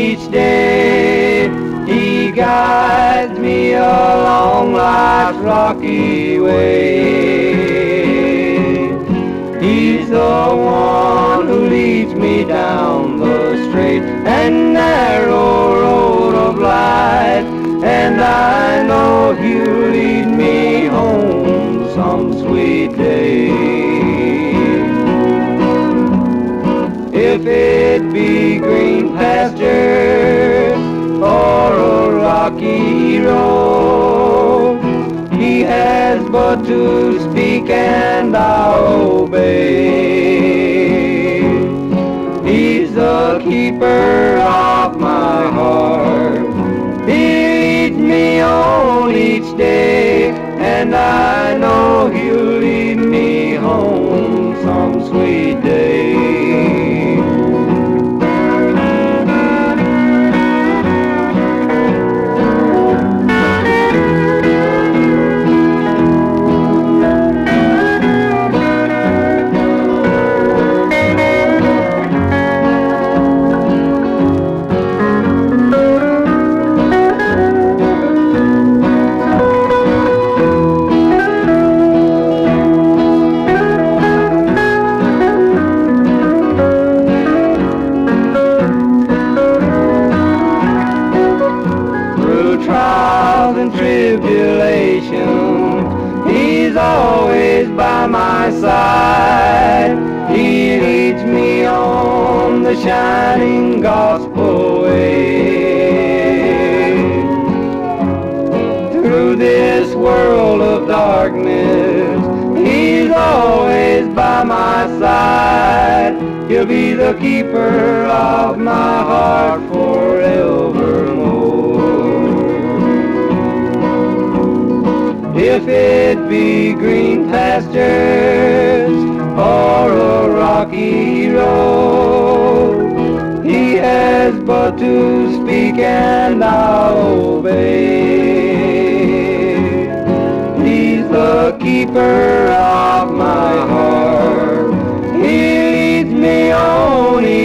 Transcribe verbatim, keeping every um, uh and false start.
each day. He guides me along life's rocky way. He's the one who leads me down the straight and narrow road of life, and I know He'll lead me home some sweet day. If it be green pastures or a rocky road, He has but to speak and I'll obey. He's the keeper of my heart. He leads me on each day, and I know He'll lead me home some sweet day. Trials and tribulations, He's always by my side. He leads me on the shining gospel way. Through this world of darkness, He's always by my side. He'll be the keeper of my heart forevermore. If it be green pastures or a rocky road, He has but to speak and I'll obey. He's the keeper of my heart. He leads me on